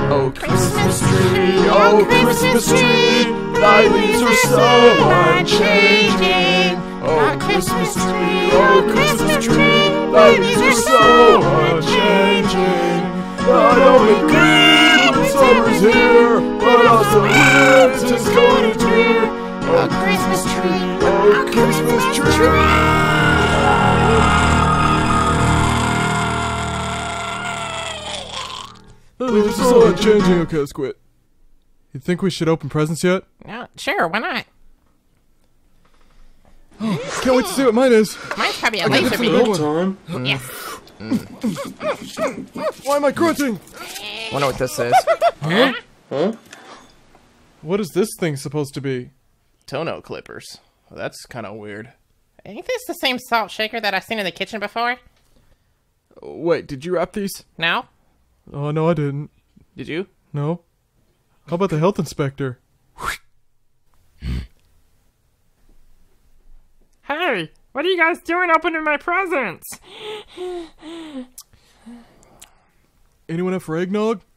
Oh, Christmas tree, oh, Christmas tree, thy leaves are so unchanging. Oh, Christmas tree, oh, Christmas tree, thy leaves are so unchanging. Not only green when summer's here, but also winter's going to cheer. Oh, Christmas tree, oh, Christmas tree. This is so unchanging. Okay, let's quit. You think we should open presents yet? Sure, why not? Can't wait to see what mine is. Mine's probably a laser beam. Time. Yes. Why am I grunting? Wonder what this is. Huh? What is this thing supposed to be? Toenail clippers. Well, that's kind of weird. Ain't this the same salt shaker that I've seen in the kitchen before? Wait, did you wrap these? No? Oh, no, I didn't. Did you? No. How about the health inspector? Hey, what are you guys doing opening my presents? Anyone up for eggnog?